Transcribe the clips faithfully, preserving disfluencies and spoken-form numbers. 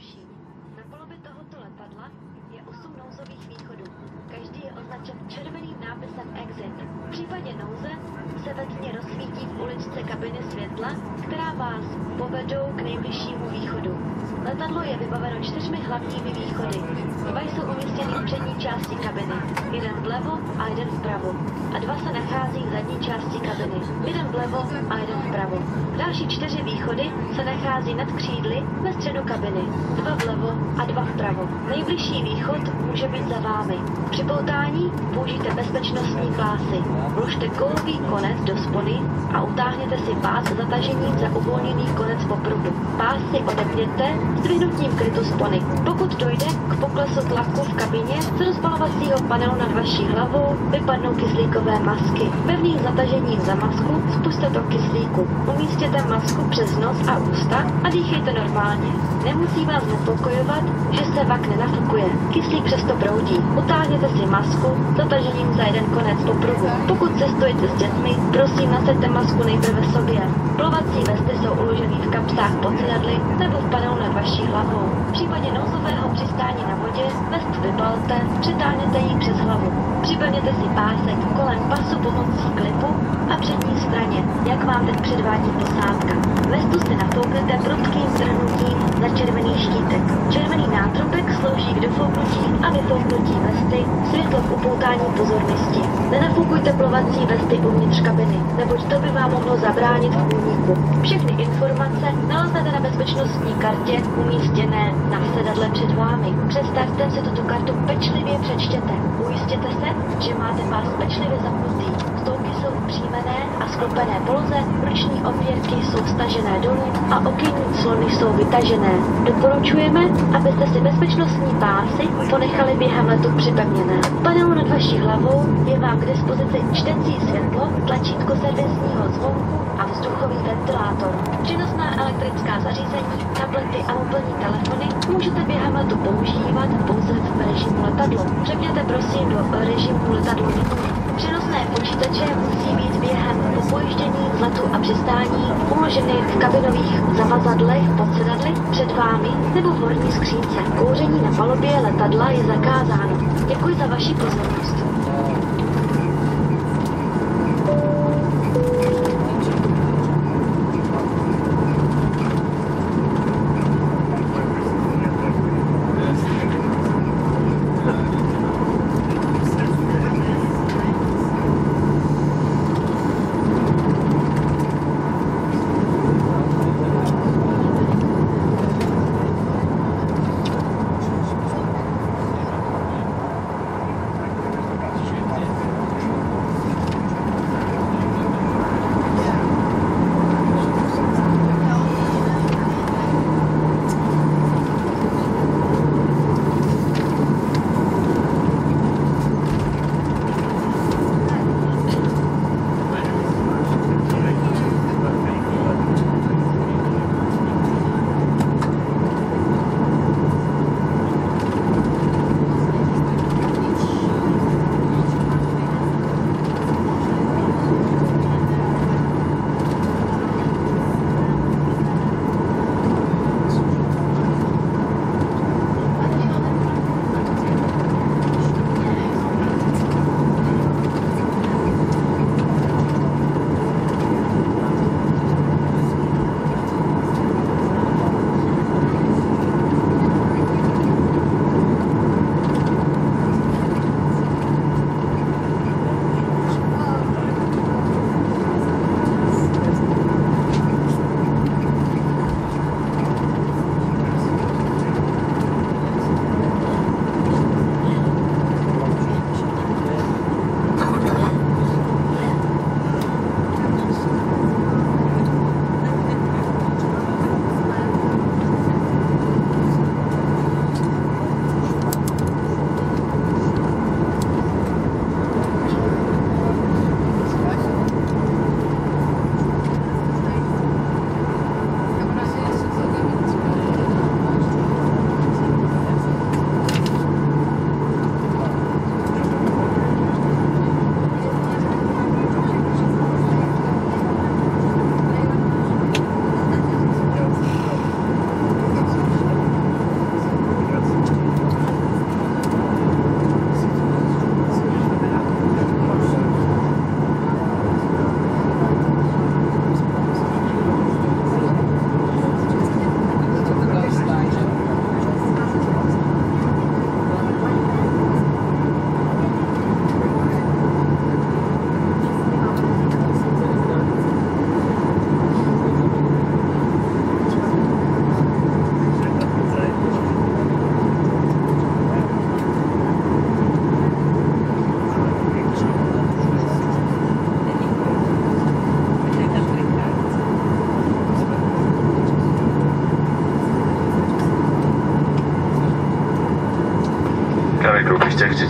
nejlepší. Na palubě tohoto letadla je osm nouzových východů. Každý je označen červeným nápisem Exit. V případě nouze se ve tmě rozsvítí v uličce kabiny světla, která vás povedou k nejbližšímu východu. Letadlo je vybaveno čtyřmi hlavními východy. Dva jsou umístěny v přední části kabiny, jeden vlevo a jeden vpravo. A dva se nachází v zadní části kabiny, jeden vlevo a jeden vpravo. Další čtyři východy se nachází nad křídly ve středu kabiny, dva vlevo a dva vpravo. Nejbližší východ může být za vámi. Při poutání použijte bezpečnostní pásy. Vložte kolový konec do spony a utáhněte si pás zatažením za uvolněný konec popruhu. Pás si odepněte zdvihnutím krytu spony. Pokud dojde k poklesu tlaku v kabině, z rozbalovacího panelu nad vaší hlavou vypadnou kyslíkové masky. Pevným zatažením za masku spusťte tok kyslíku. Umístěte masku přes nos a ústa a dýchejte normálně. Nemusí vás znepokojovat, že se vak nenafukuje. Kyslík přesto proudí. Utáhněte si masku zatažením za jeden konec popruhu. Pokud cestujete s dětmi, prosím nasaďte masku nejprve sobě. Plovací vesty jsou uloženy v kapsách pod sedadly nebo v panelu nad vaší hlavou. V případě nouzového přistání na vodě vest vybalte, přitáhněte ji přes hlavu. Připevněte si pásek kolem pasu pomocí klipu a přední straně, jak vám teď předvádí posádka. Vestu si nafouknete prudkým trhnutím za červený štítek. Červený nátrubek slouží k dofouknutí a vyfouknutí vesty, světlo k upoutání pozornosti. Nenafukujte plovací vesty uvnitř kabiny, neboť to by vám mohlo zabránit v úniku. Všechny informace naleznete na bezpečnostní kartě umístěné na sedadle před vámi. Před startem si tuto kartu pečlivě přečtěte. Ujistěte se, že máte pás pečlivě zapnutý. Stolky jsou upřímené a sklopené poloze, ruční opěrky jsou stažené dolů a okenní clony jsou vytažené. Doporučujeme, abyste si bezpečnostní pásy ponechali během letu připevněné. V panelu nad vaší hlavou je vám k dispozici čtecí světlo, tlačítko servisního zvonku a vzduchový ventilátor. Přenosná elektrická zařízení, tablety a mobilní telefony můžete během letu používat pouze v režimu letadlo. Přepněte prosím do režimu letadlo minimum. Přenosné počítače musí být během po pojíždění z letu a přistání uloženy v kabinových zavazadlech pod sedadly před vámi nebo v horní skřínce. Kouření na palubě letadla je zakázáno. Děkuji za vaši pozornost.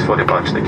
for the backslick.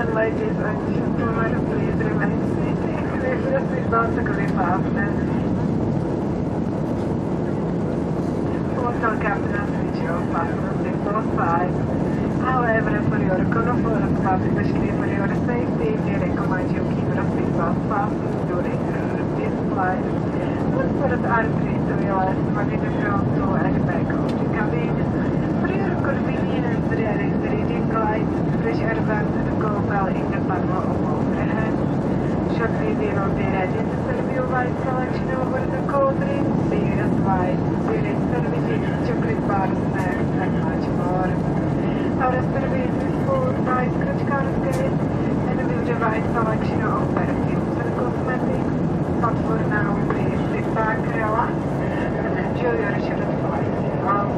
ladies and gentlemen, please remain seated. This is about to go faster. Hotel captain switch off fasten seatbelt five. However, for your comfort, especially for your safety, we recommend you keep your seatbelt fastened during this flight. Passengers are free to relax from the front to and back of the cabin. For your convenience, there is the reading light, fresh air vent, and cool bell in the panel of overhead. Shortly we will be ready to serve you wide selection over the cold drinks, beer and wine, spirit services, chocolate bars, snacks, and much more. Our service is full by scratch card gate, and with a wide selection of perfumes and cosmetics. But for now, please sit back, relax, and enjoy your short flight home.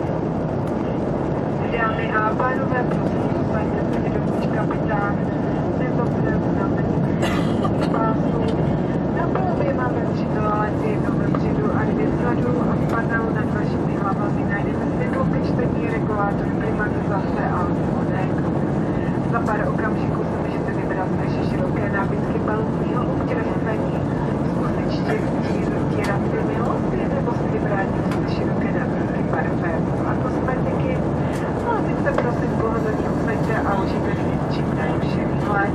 Dámy a pánové, prosím, posaďte se dovnitř kapitán, nezapneme na pásu. Na palově máme tři toalety, jednu vepředu a dvě vzadu a spadnou nad vašimi hlavami najdete světlo ke čtení, regulátor klimatizace a spodek. Za pár okamžiků se můžete vybrat naše široké nábytky balonního občerstvení, zkusit štěstí, roztírat si milosti nebo si vybrat něco ze široké nábytky parfému a kosmetiky. No a teď se prosím pohodlně usaďte a užijte si čím nejlepší výhled.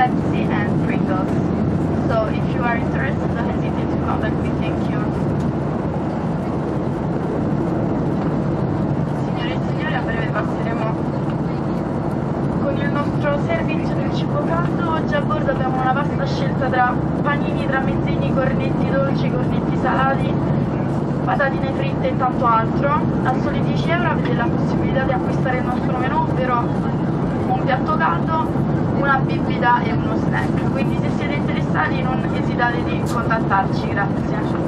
Pepsi and Pringles. So if you are interested, don't hesitate to contact me. Thank you. Signore e signori, a breve passeremo con il nostro servizio del cibo caldo. Oggi a bordo abbiamo una vasta scelta tra panini, tramezzini, cornetti dolci, cornetti salati, patatine fritte e tanto altro. A soli dieci euro avete la possibilità di acquistare il nostro menù, ovvero un piatto caldo, una bibita e uno snack. Quindi se siete interessati non esitate di contattarci. Grazie.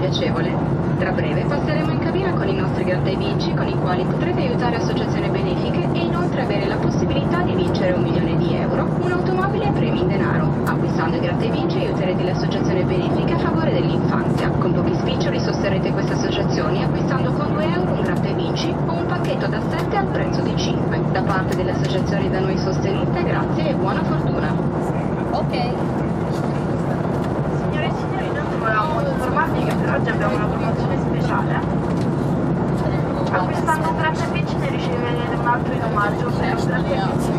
piacevole. Tra breve passeremo in cabina con i nostri gratta e vinci, con i quali potrete aiutare associazioni benefiche e inoltre avere la possibilità di vincere un milione di euro, un'automobile e premi in denaro. Acquistando i gratta e vinci aiuterete le associazioni benefiche a favore dell'infanzia. Con pochi spiccioli sosterrete queste associazioni acquistando con due euro un gratta e vinci o un pacchetto da sette al prezzo di cinque. Da parte delle associazioni da noi sostenute, grazie e buona fortuna. Ok. Signore e signori, noi volevamo informarvi che per oggi abbiamo una promozione speciale. Acquistando un gratta e vinci ne riceverete un altro in omaggio per un gratta e vinci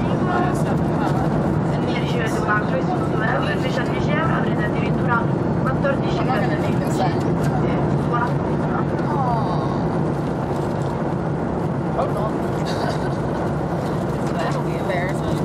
ne riceverete un altro e sono due euro, invece a dieci euro avrete addirittura quattordici gratta e vinci. Buona fortuna. Oh no. That'll be embarrassing.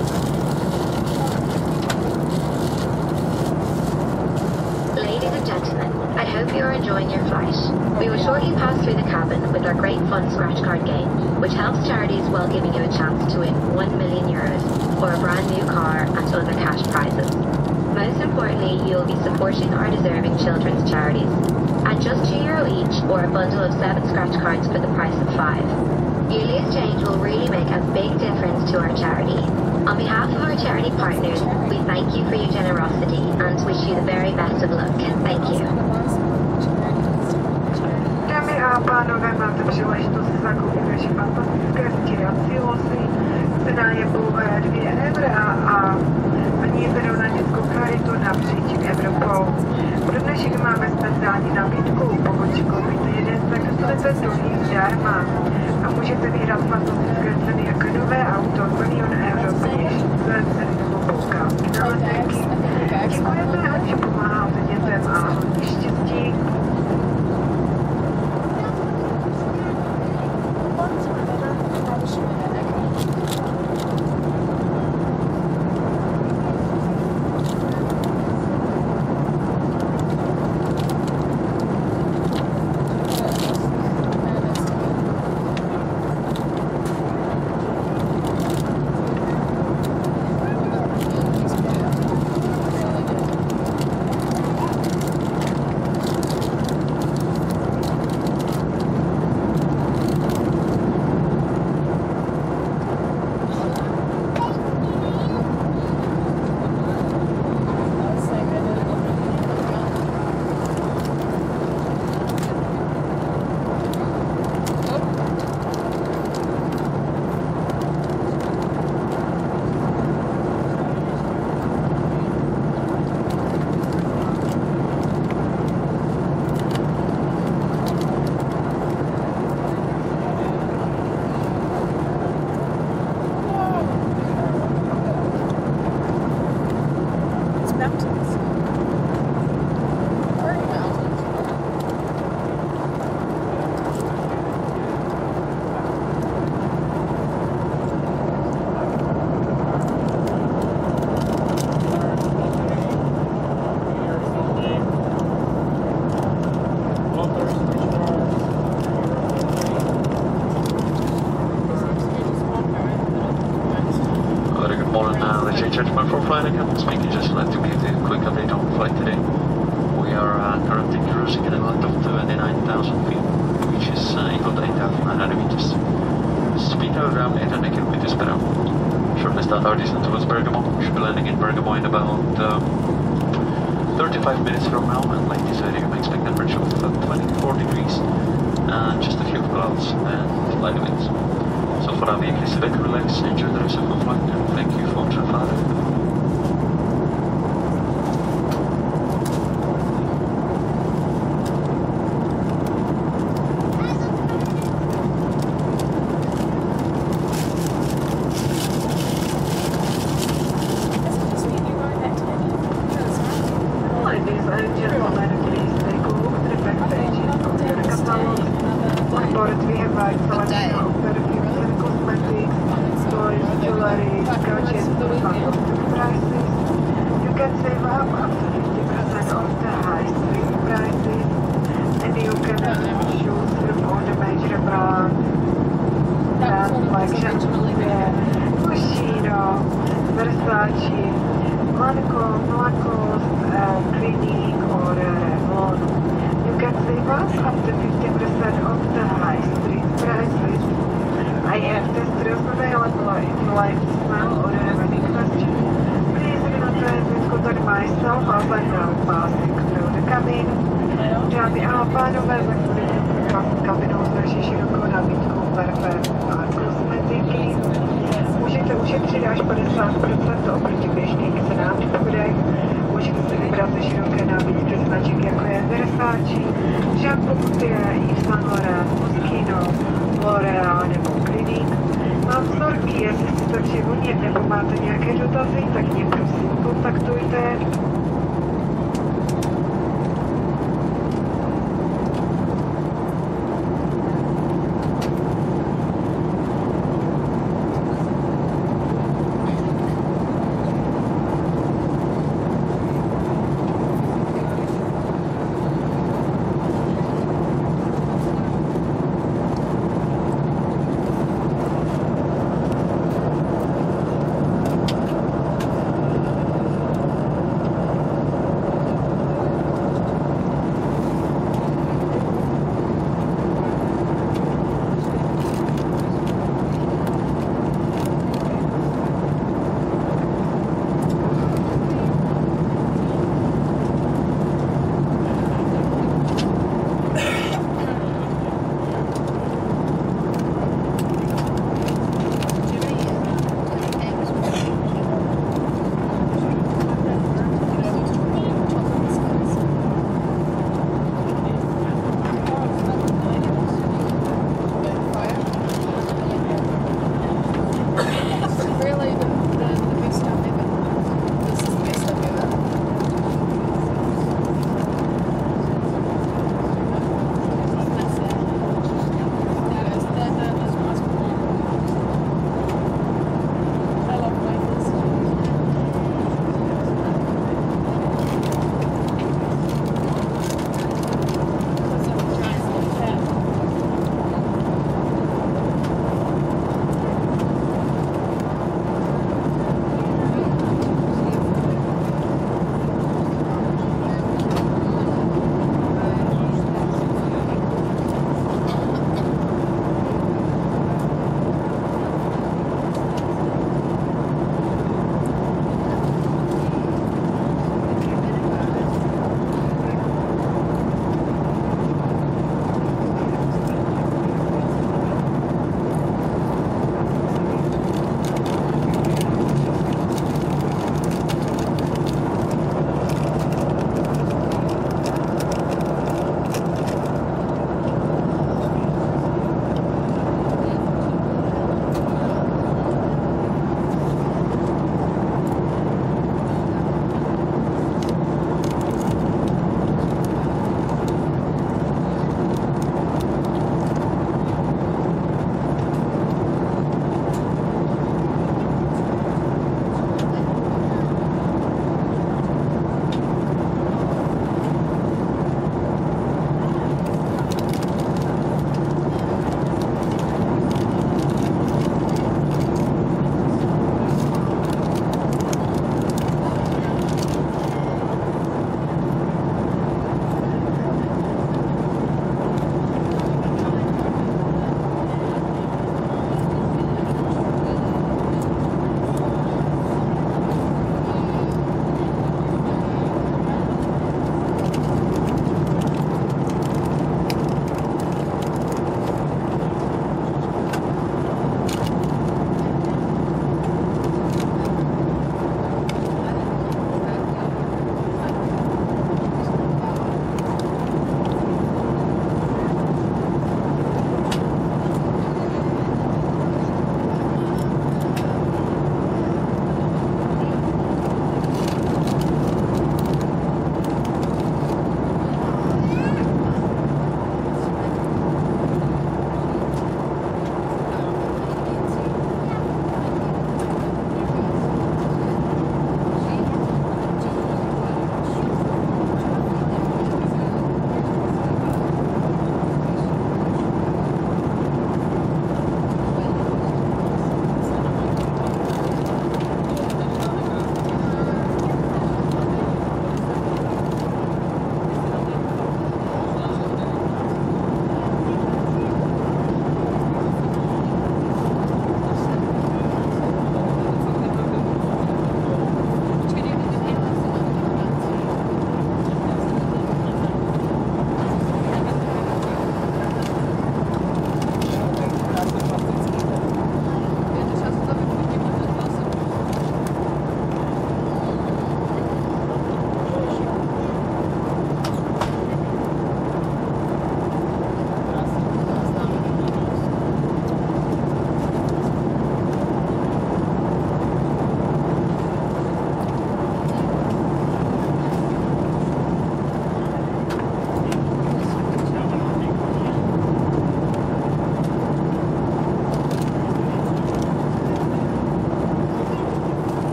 Ladies and gentlemen, I hope you are enjoying your flight. We will shortly pass through the cabin with our great fun scratch card game, which helps charities while giving you a chance to win one million euros or a brand new car and other cash prizes. Most importantly, you will be supporting our deserving children's charities. At just two euro each or a bundle of seven scratch cards for the price of five. Your loose change will really make a big difference to our charity. On behalf of our charity partners, we thank you for your generosity and wish you the very best of luck. Thank you. Dámy a pánové, máte příležitost zakoupit naše fantastické stíhací losy. Cena je pouhé dvě eura a oni berou na dětskou charitu napříč Evropou. Pro dnešek máme speciální nabídku, pokud si koupíte jeden, tak dostanete druhý zdarma. A můžete vyhrát fantastické ceny jako nové auto, milion euro, peněžnice, ceny nebo poukázky na letenky. Děkujeme, že pomáháte dětem a hodně štěstí. Gentlemen from flight again, speaking just like to give you a quick update on flight today. We are uh, currently cruising at a height of twenty-nine thousand feet, which is uh, equal to eight thousand nine hundred meters. Speed of around eight hundred kilometers per hour. Shortly start our descent towards Bergamo. We should be landing in Bergamo in about uh, thirty-five minutes from now, and like this area you may expect temperature of about twenty-four degrees and just a few clouds and light winds. So for our vehicle, sit back, relax, enjoy the rest of the flight, and thank you for traveling. bus after fifty percent off the high street prices. I have this dress available if you like to smell or have any questions. Please do not try to scooter myself as I now passing through the cabin. Dámy a pánové, za chvíli kabinou s naší širokou nabídkou perfekt a kosmetiky. Můžete ušetřit až padesát procent oproti běžným cenám v obchodech. Můžete si vybrat ze široké nabídky značek jako je Versace, Jean Paul, Yves Saint Laurent, Moschino, L'Oreal nebo Clinique. Mám vzorky, jestli si to přivodně nebo máte nějaké dotazy, tak mě prosím kontaktujte.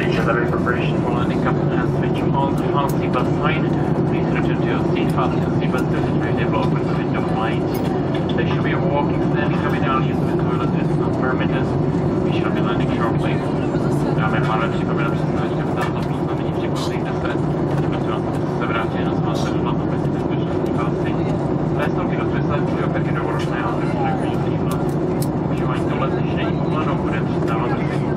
Accelerate preparation for landing. Captain has switched on the front seatbelt sign. Please return to your seat, fasten your seatbelt to the open the window light. There should be a walking standing cabin. I'll use the toilet as not permitted. We shall be landing shortly. Dámy a pánové, připomínám, že jsme ještě v tomto oznámení připoslí deset. Prosím se vrátí na svá sedadla na bezpečnostní pásy. Préstolky do křesla, při operky do voročného, takže křídla. Užívání tohle když není povolenou, bude přistávat brzy.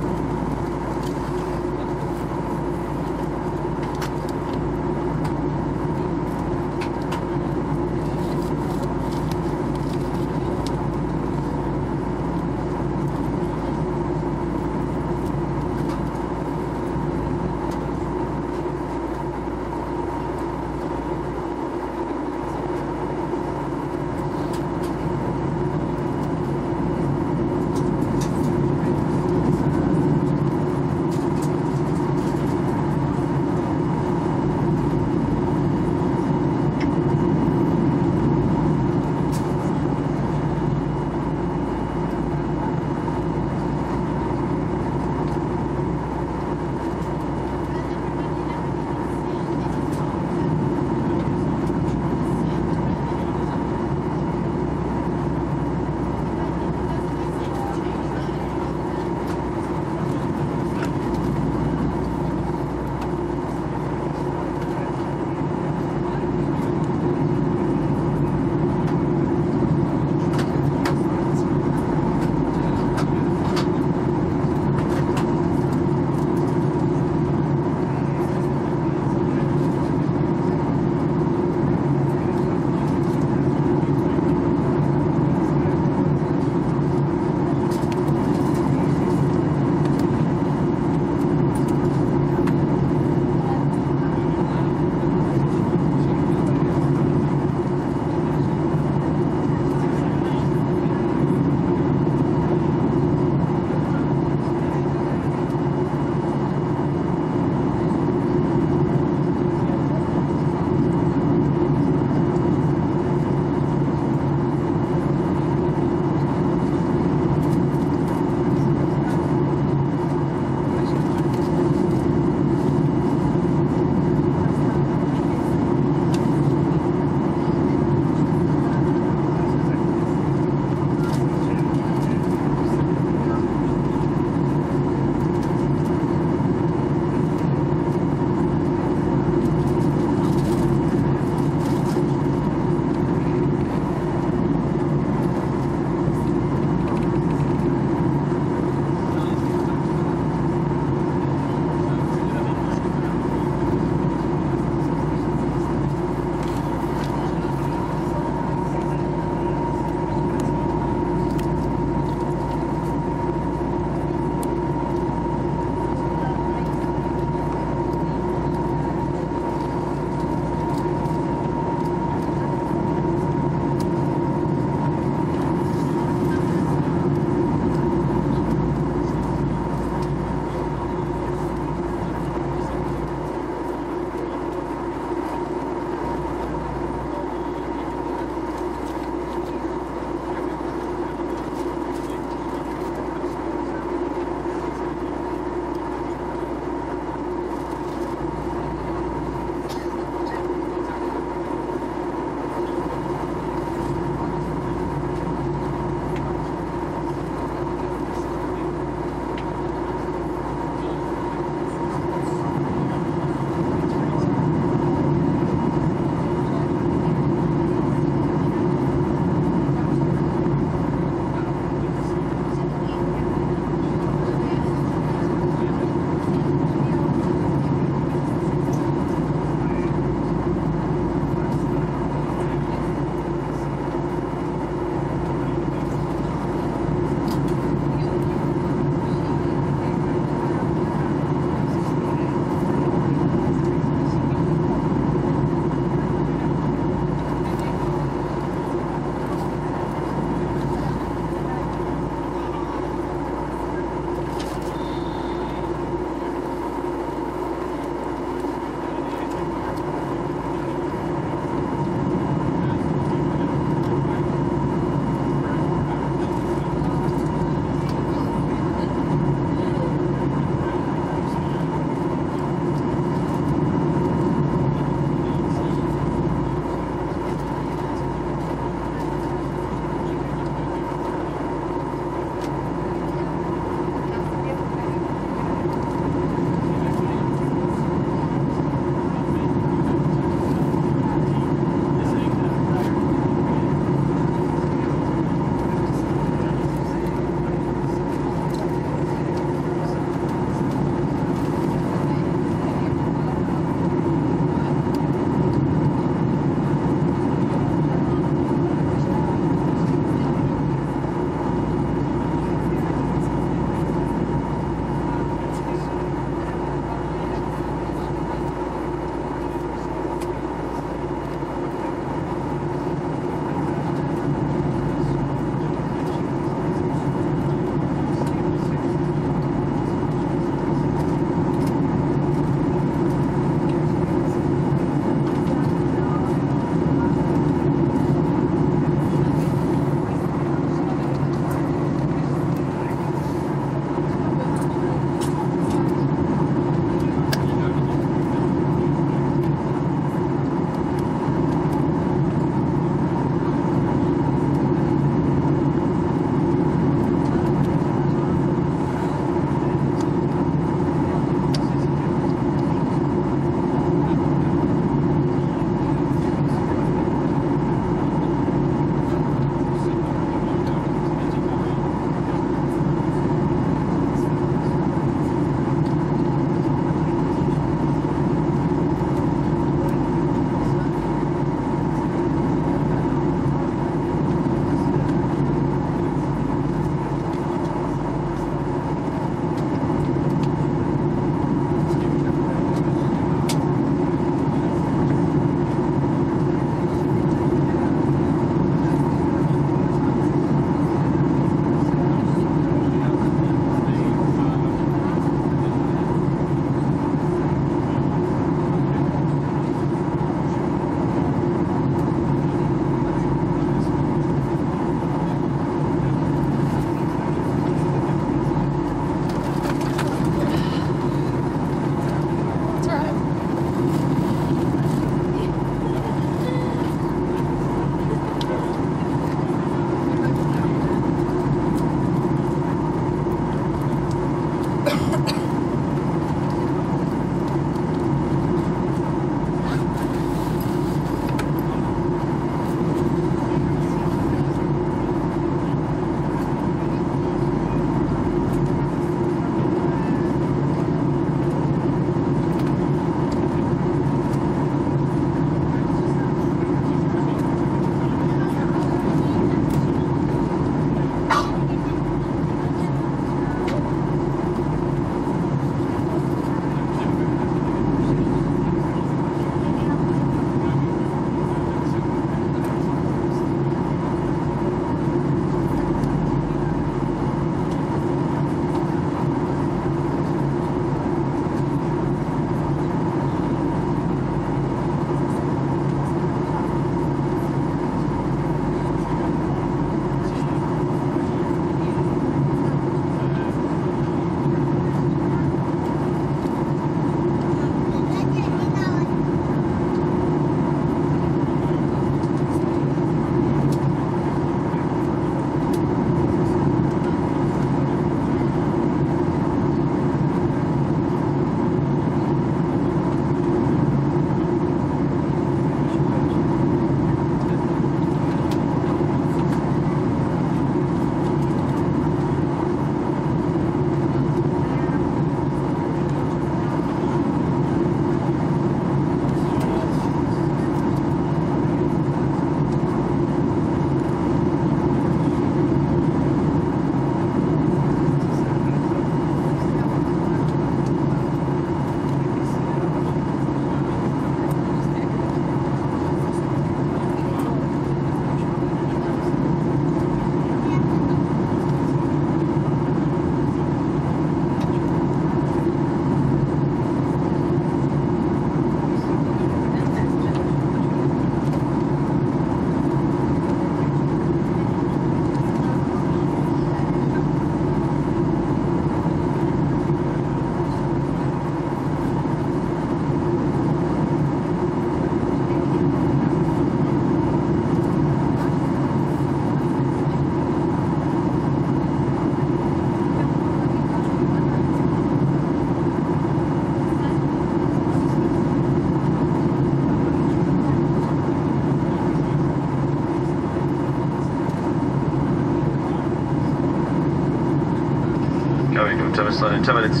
Service line in ten minutes.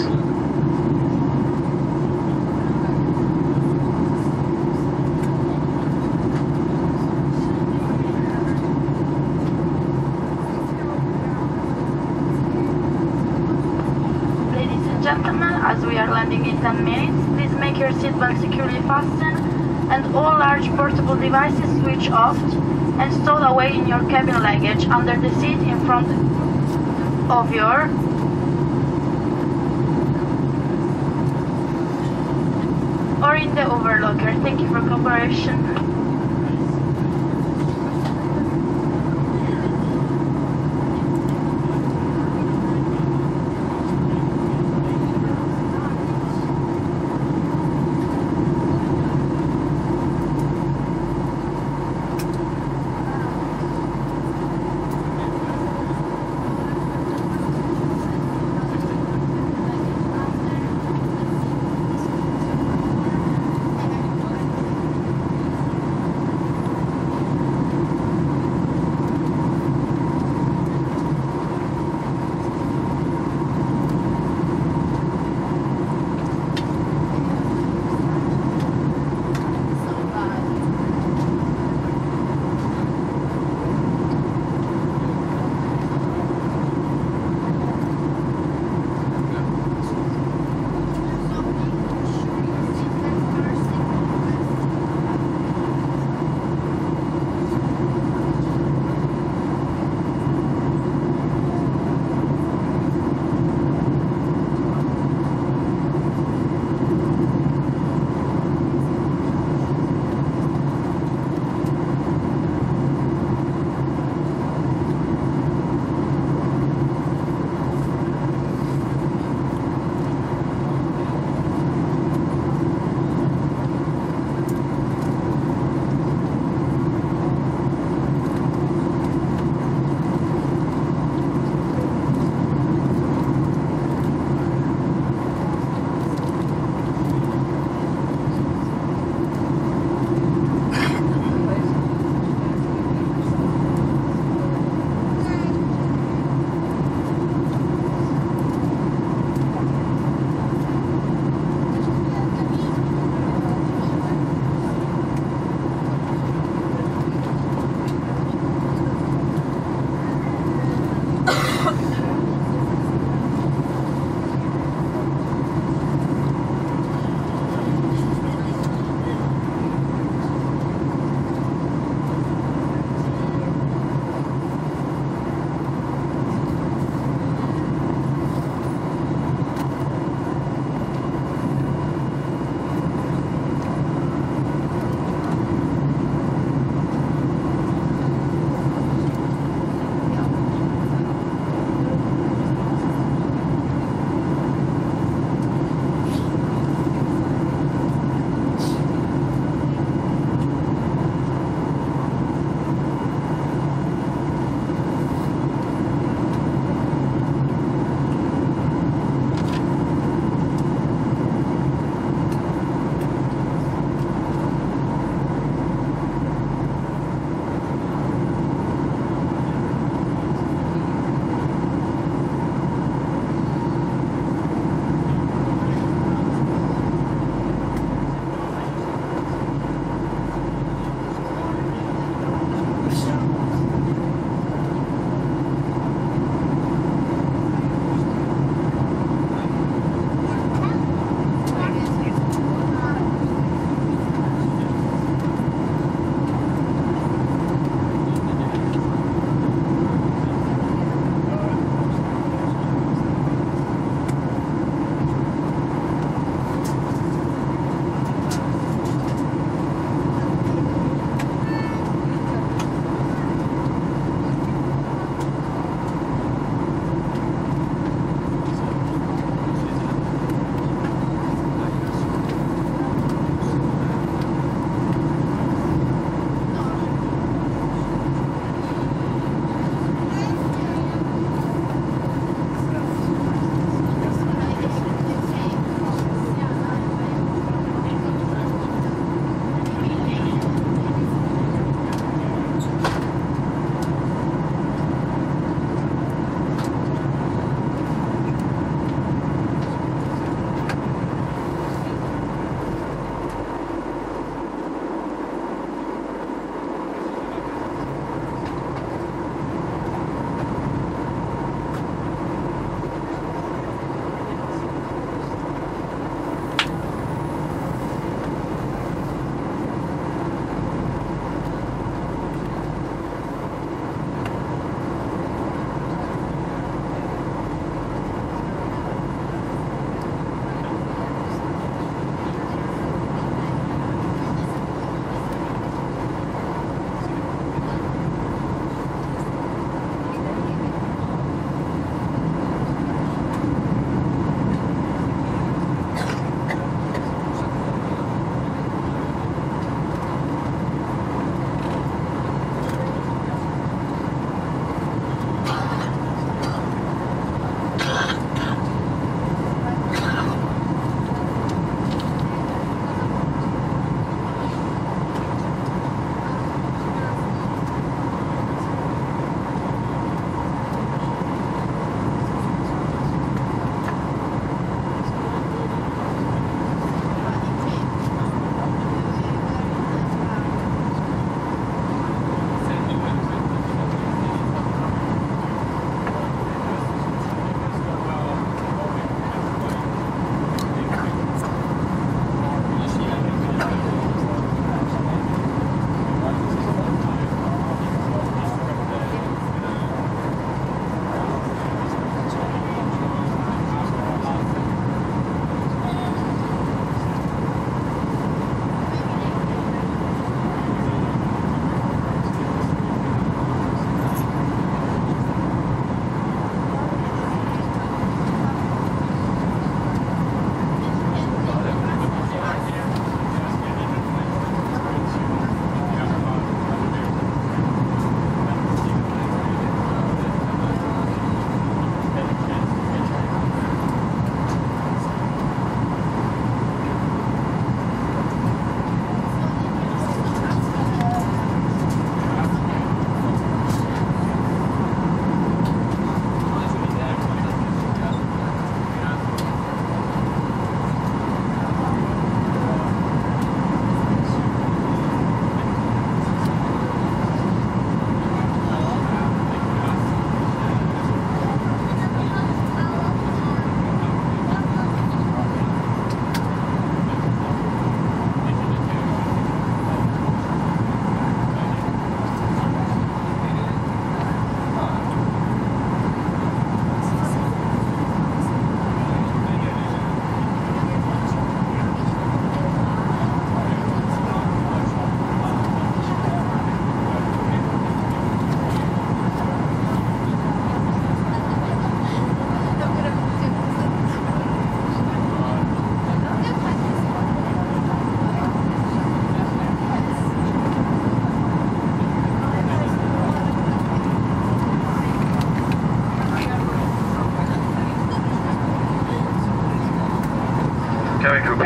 Ladies and gentlemen, as we are landing in ten minutes, please make your seatbelt securely fastened and all large portable devices switch off and stowed away in your cabin luggage under the seat in front of your or in the overlocker. Thank you for cooperation.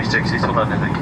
twenty-six is to London, I think.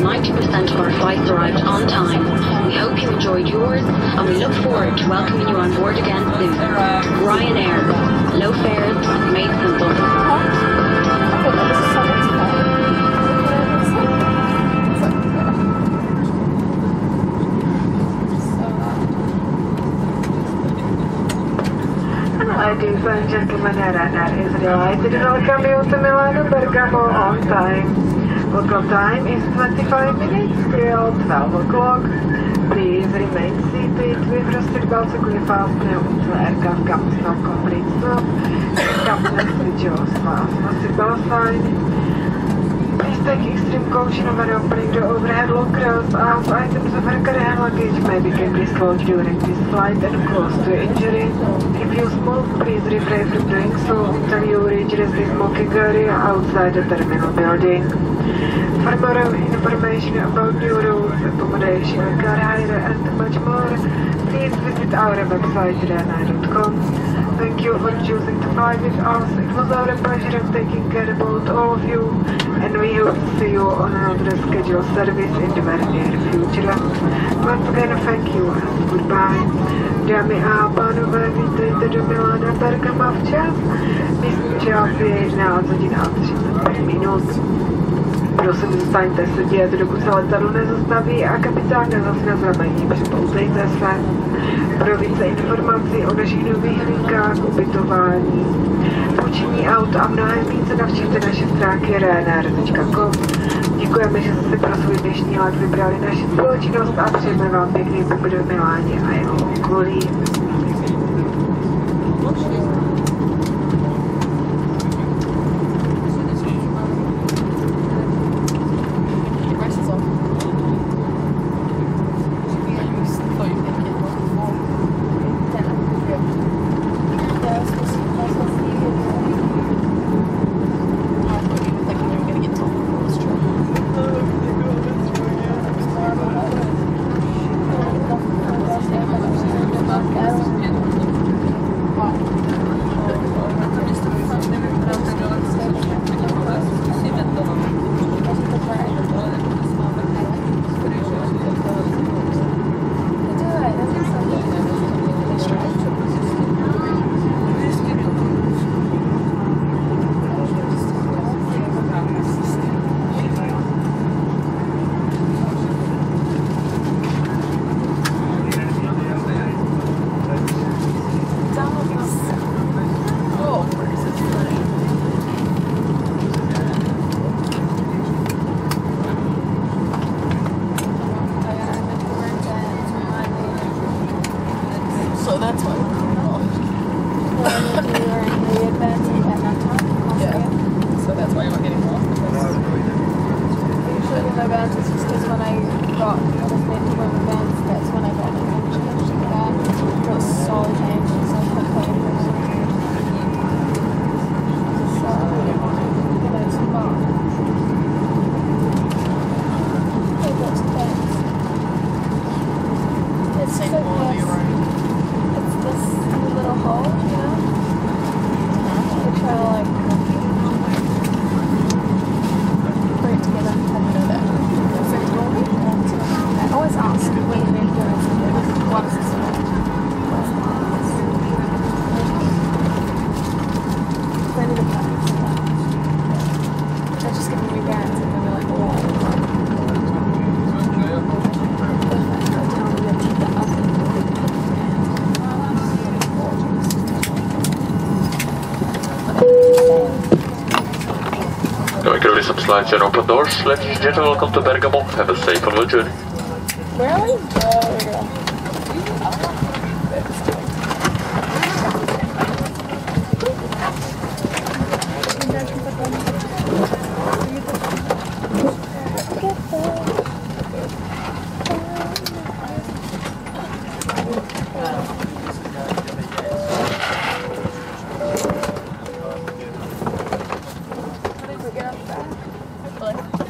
ninety percent of our flights arrived on time. We hope you enjoyed yours, and we look forward to welcoming you on board again soon. Ryanair. Low fares, made simple. Ladies and gentlemen, Ryanair is delighted to welcome you to Milano Bergamo on time. Local time is twenty-five minutes till twelve o'clock. Please remain seated with your seatbelts securely fastened until aircraft comes to a complete stop. Captain switch your fasten seatbelt sign. Please take extreme caution when opening the overhead lockers, as items of your carry-on luggage may become dislodged during this flight and cause to injury. If you smoke, please refrain from doing so until you reach the smoking area outside the terminal building. For more information about new rules, accommodation, car hire and much more, please visit our website ryanair dot com. Thank you for choosing to fly with us. It was our pleasure of taking care about all of you, and we hope to see you on another scheduled service in the very near future. Once again, thank you and goodbye. Dámy a pánové, vítejte do Milana Bergama včas. Místní čas je jedenáct hodin a třicet pět minut. Prosím, zůstaňte sedět, dokud se letadlo nezastaví a kapitán nezasne znamení, připoutejte se. Pro více informací o našich nových linkách, ubytování, půjčení aut a mnohem více navštivte naše stránky ryanair tečka com. Děkujeme, že jste si pro svůj dnešní let vybrali naši společnost a přejeme vám pěkný pobyt v Miláně a jeho okolí. Some slides and open doors. Ladies and gentlemen, welcome to Bergamo. Have a safe and well journey. Really? There we go. Really?